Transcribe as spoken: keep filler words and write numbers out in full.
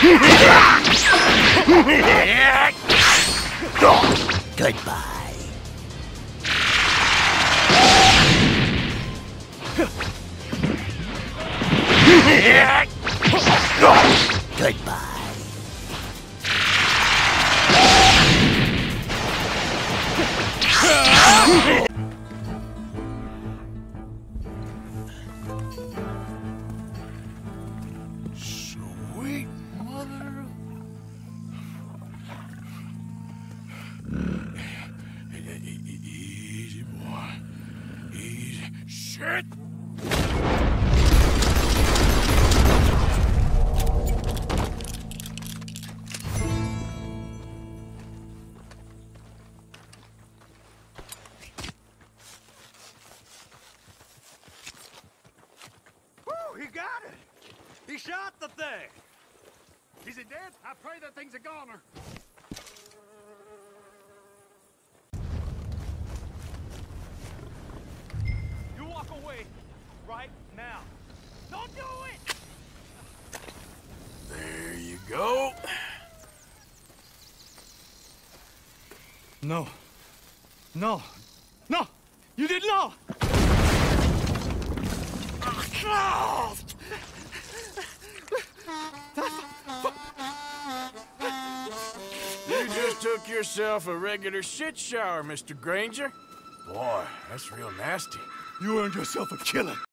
Goodbye. Goodbye. Sweet mother. Easy, boy. Easy. Shit! He got it! He shot the thing! Is it dead? I pray that thing's a goner. You walk away right now. Don't do it! There you go. No. No. No! You didn't know! You just took yourself a regular shit shower, Mister Granger. Boy, that's real nasty. You earned yourself a killing.